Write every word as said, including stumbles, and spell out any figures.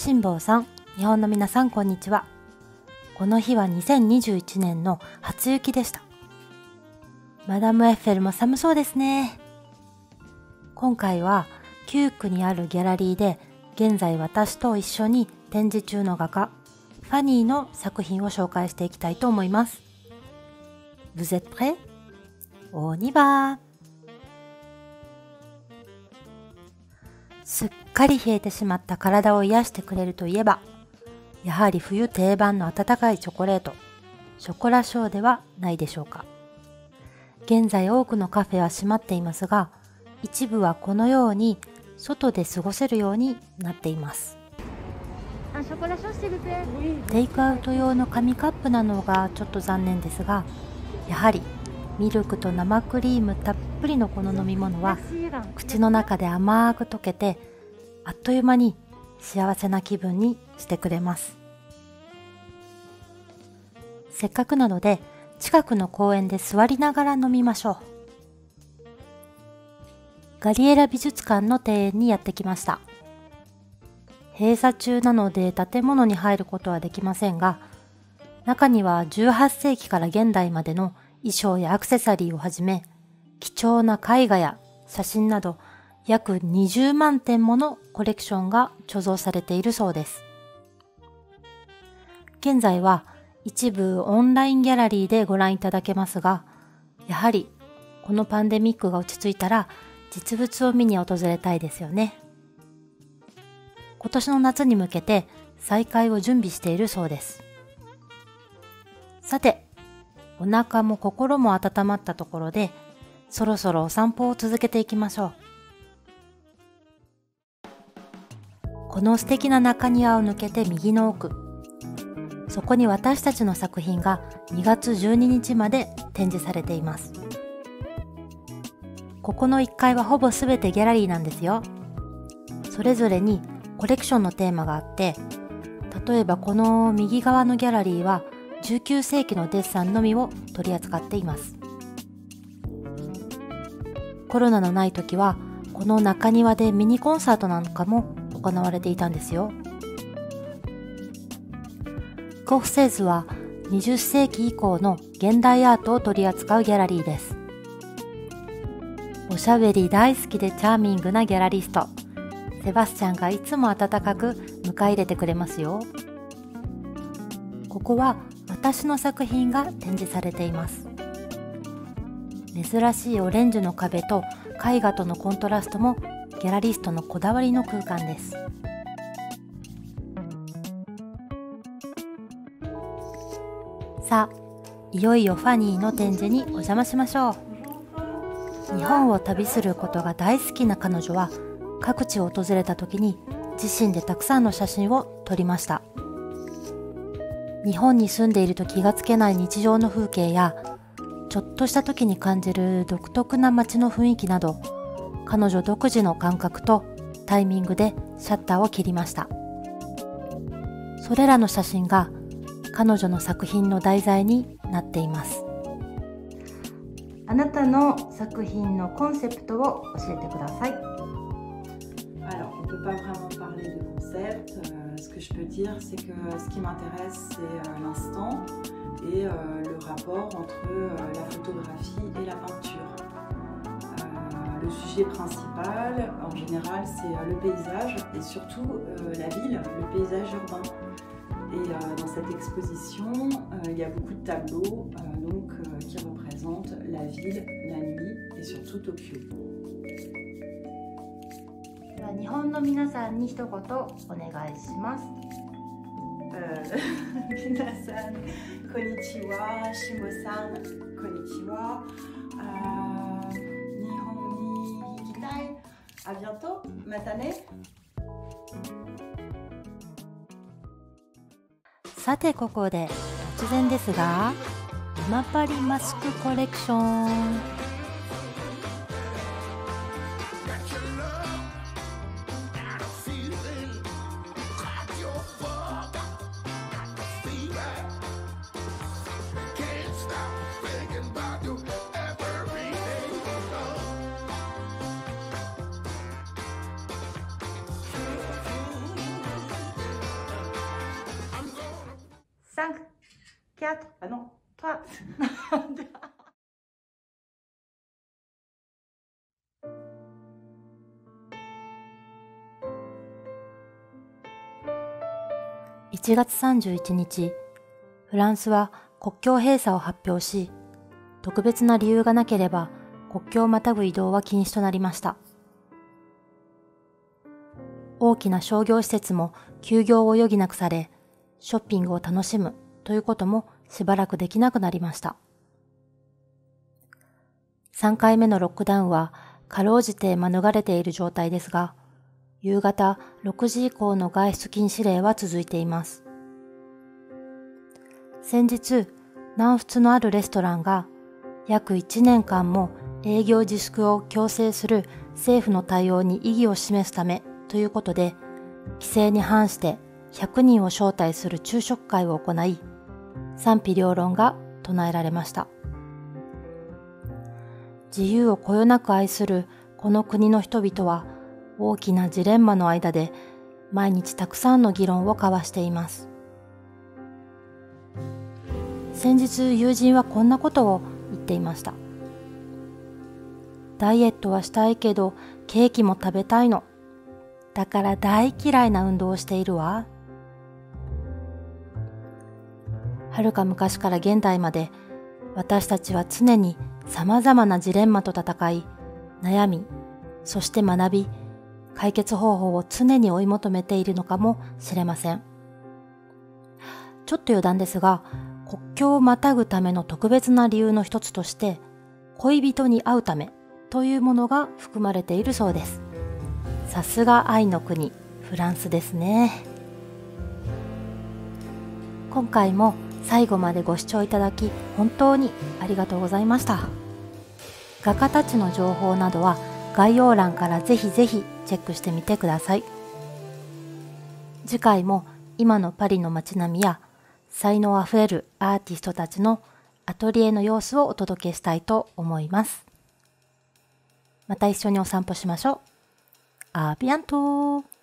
辛坊さん、日本の皆さんこんにちは。この日はにせんにじゅういちねんの初雪でした。マダムエッフェルも寒そうですね。今回はキュークにあるギャラリーで現在私と一緒に展示中の画家ファニーの作品を紹介していきたいと思います。Vous êtes prêts? On y va! すっかり冷えてしまった体を癒してくれるといえば、やはり冬定番の温かいチョコレート、ショコラショーではないでしょうか。現在多くのカフェは閉まっていますが、一部はこのように外で過ごせるようになっています。テイクアウト用の紙カップなのがちょっと残念ですが、やはりミルクと生クリームたっぷりのこの飲み物は口の中で甘く溶けて、あっという間に幸せな気分にしてくれます。せっかくなので近くの公園で座りながら飲みましょう。ガリエラ美術館の庭園にやってきました。閉鎖中なので建物に入ることはできませんが、中にはじゅうはっせいきから現代までの衣装やアクセサリーをはじめ、貴重な絵画や写真など約にじゅうまんてんものコレクションが貯蔵されているそうです。現在は一部オンラインギャラリーでご覧いただけますが、やはりこのパンデミックが落ち着いたら実物を見に訪れたいですよね。今年の夏に向けて再開を準備しているそうです。さて、お腹も心も温まったところで、そろそろお散歩を続けていきましょう。この素敵な中庭を抜けて右の奥、そこに私たちの作品がにがつじゅうににちまで展示されています。ここのいっかいはほぼすべてギャラリーなんですよ。それぞれにコレクションのテーマがあって、例えばこの右側のギャラリーはじゅうきゅうせいきのデッサンのみを取り扱っています。コロナのない時はこの中庭でミニコンサートなんかも行われていたんですよ。コフセーズはにじゅっせいき以降の現代アートを取り扱うギャラリーです。おしゃべり大好きでチャーミングなギャラリスト、セバスチャンがいつも温かく迎え入れてくれますよ。ここは私の作品が展示されています。珍しいオレンジの壁と絵画とのコントラストもギャラリストのこだわりの空間です。さあ、いよいよファニーの展示にお邪魔しましょう。日本を旅することが大好きな彼女は、各地を訪れた時に自身でたくさんの写真を撮りました。日本に住んでいると気がつけない日常の風景や、ちょっとした時に感じる独特な街の雰囲気など、彼女独自の感覚とタイミングでシャッターを切りました。それらの写真が彼女の作品の題材になっています。あなたの作品のコンセプトを教えてください。 Alors, on ne peut pas vraiment parler de concept. Euh, ce que je peux dire, c'est que ce qui m'intéresse, c'est euh, l'instant et euh, le rapport entre euh, la photographie et la peinture. Euh, le sujet principal, en général, c'est euh, le paysage et surtout euh, la ville, le paysage urbain. Et euh, dans cette exposition, euh, il y a beaucoup de tableaux euh, donc, euh, qui représentent la ville, la nuit et surtout Tokyo. 日本の皆さんに一言お願いします。 皆さん、こんにちは。しもさん、こんにちは。日本に行きたい。ありがとう。またね。 さてここで突然ですが、今パリマスクコレクション。 quatre. Ah non, trois.いちがつさんじゅういちにち、フランスは国境閉鎖を発表し、特別な理由がなければ国境をまたぐ移動は禁止となりました。大きな商業施設も休業を余儀なくされ、ショッピングを楽しむということもしばらくできなくなりました。さんかいめのロックダウンはかろうじて免れている状態ですが、夕方ろくじ以降の外出禁止令は続いています。先日、南仏のあるレストランが約いちねんかんも営業自粛を強制する政府の対応に異議を示すためということで、規制に反してひゃくにんを招待する昼食会を行い、賛否両論が唱えられました。自由をこよなく愛するこの国の人々は大きなジレンマの間で毎日たくさんの議論を交わしています。先日友人はこんなことを言っていました。ダイエットはしたいけどケーキも食べたいの。だから大嫌いな運動をしているわ。はるか昔から現代まで私たちは常に様々なジレンマと戦い、悩み、そして学び、解決方法を常に追い求めているのかもしれません。ちょっと余談ですが、国境をまたぐための特別な理由の一つとして、恋人に会うためというものが含まれているそうです。さすが愛の国、フランスですね。今回も最後までご視聴いただき本当にありがとうございました。画家たちの情報などは概要欄からぜひぜひチェックしてみてください。次回も今のパリの街並みや才能あふれるアーティストたちのアトリエの様子をお届けしたいと思います。また一緒にお散歩しましょう。アビアントー。